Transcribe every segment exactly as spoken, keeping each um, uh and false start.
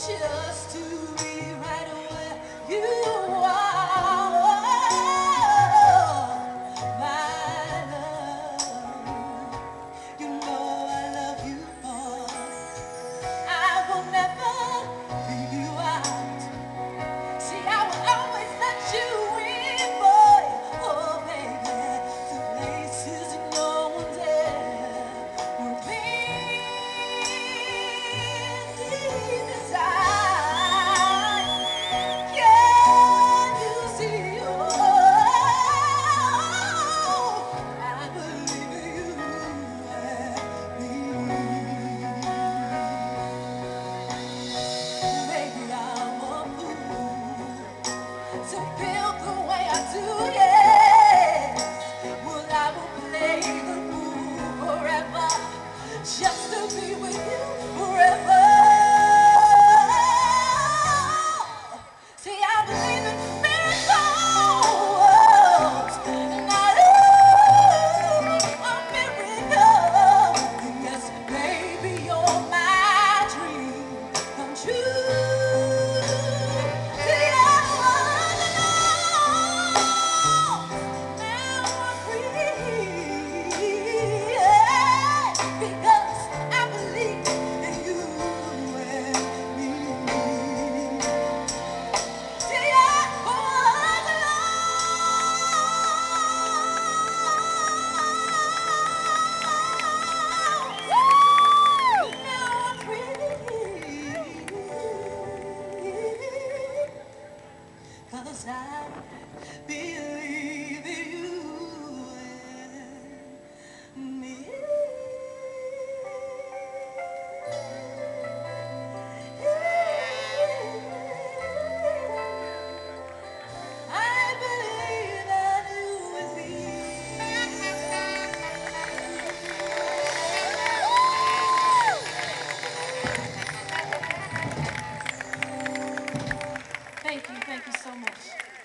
just to be right where you are, my love. You know I love you more. I will never leave you out. See, I will always let you in, boy. Oh, baby, to places no one's ever been. Deep inside, can you see? Oh, I believe you and me. Maybe I'm a fool to feel the way I do, yes. Well, I will play the fool forever, just to be with you forever. See, I believe in miracles, and I love a miracle. And yes, baby, you're my dream come true. See, I wanna know, now I'm free, yeah, because I believe in you and me. See, I wanna know, now I'm free, 'cause I believe in you and me. I believe that you and me. Thank you, thank you so much.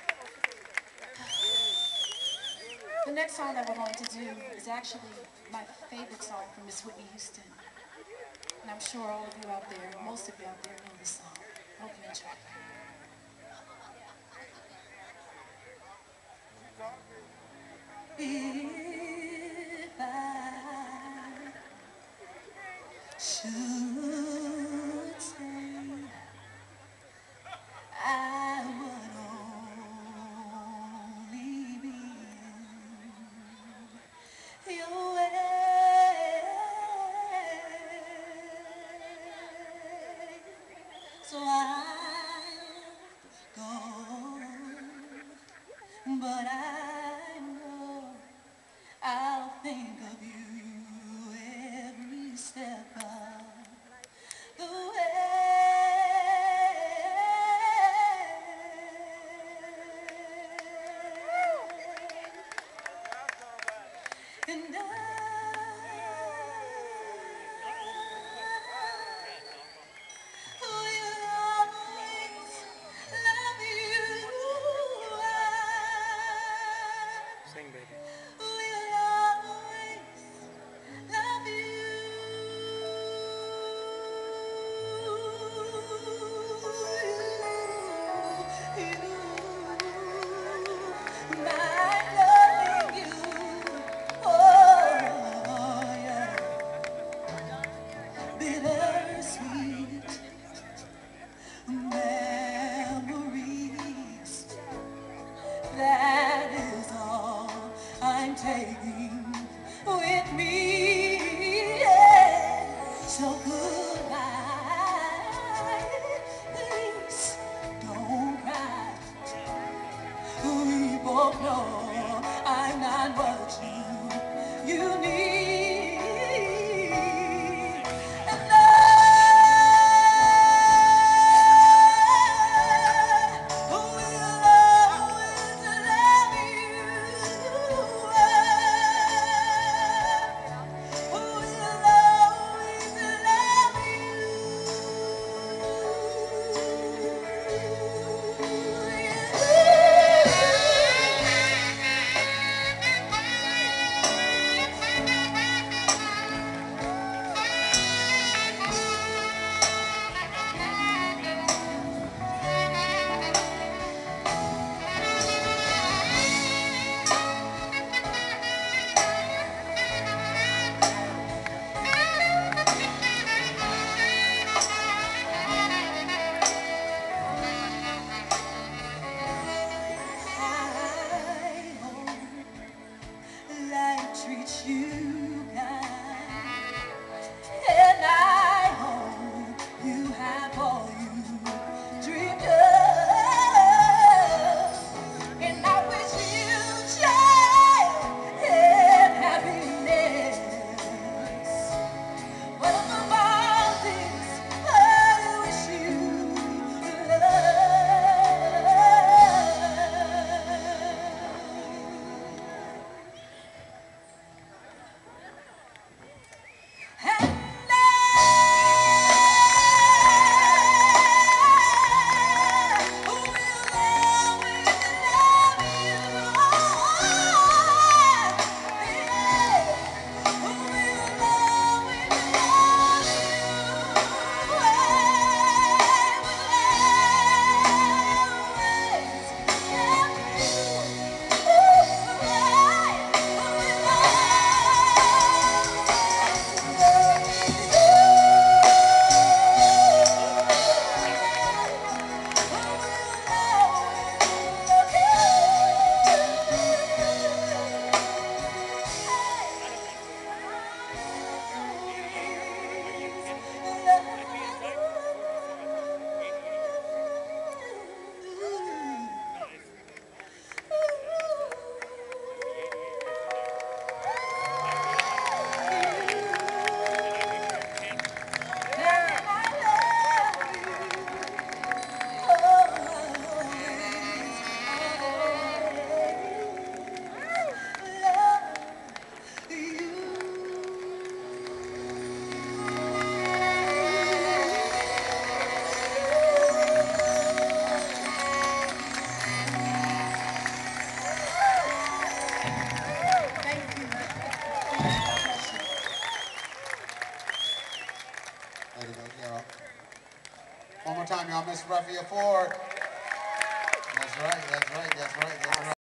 The next song that we're going to do is actually my favorite song from Miss Whitney Houston. And I'm sure all of you out there, most of you out there know this song. I hope you enjoy it. If I should say I would only be in your way, so I'll go, but I know Miss Raffia Ford. That's right, that's right, that's right, that's right.